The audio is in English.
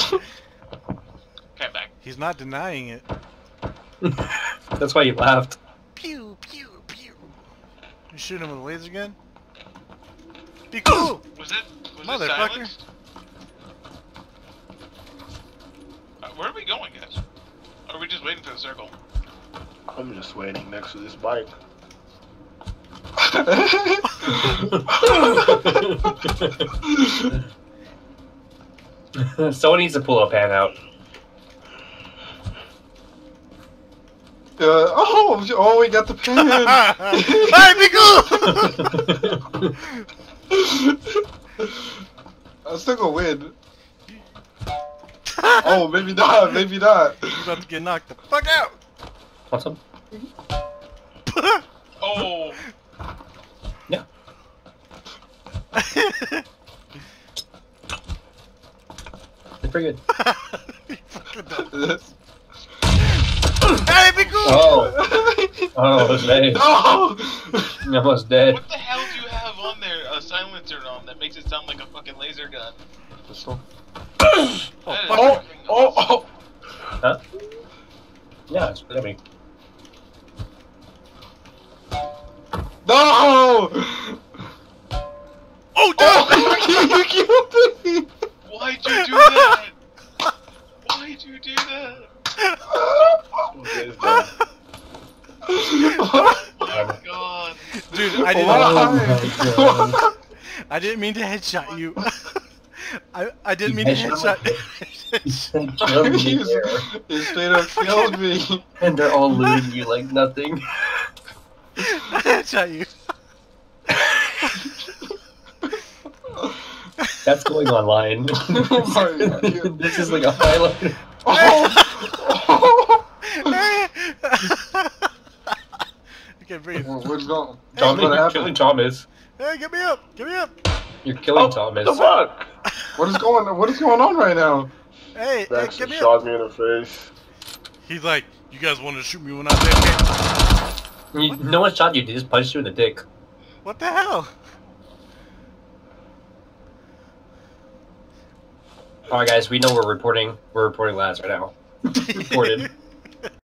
Okay, back. He's not denying it. That's why you laughed. Pew, pew, pew. You shoot him with a laser gun? Be cool! Was it Motherfucker. silenced? Where are we going, guys? Or are we just waiting for the circle? I'm just waiting next to this bike. Someone needs to pull a pan out. Oh, we got the pan. Hey, be cool! I'm still gonna win. Oh, maybe not, maybe not. You're about to get knocked the fuck out! Want some? Oh! Yeah. It's pretty good. You fucking dumb. Hey, be cool! Oh. Oh, it's dead. No! I'm almost dead. What the hell do you have on there? A silencer on that makes it sound like a fucking laser gun. Pistol. That is fucking awesome. Huh? Yeah, it's pretty. No! Oh, no! You killed me! Why'd you do that? Why'd you do that? Oh my god. Dude, I didn't mean to headshot you. I didn't mean to headshot. You straight up killed me. And they're all looting you like nothing. I headshot you. That's going online. Oh my God. This is like a highlight. Oh! I can't breathe. What's going Thomas, what you're happened? killing Thomas. Hey, get me up! Get me up! You're killing Thomas. What the fuck? What is going on right now? Hey, Baxter get me shot up! me in the face. He's like, you guys wanted to shoot me when I was dead. No one shot you, they just punched you in the dick. What the hell? Alright guys, we know we're reporting labs right now. Reported.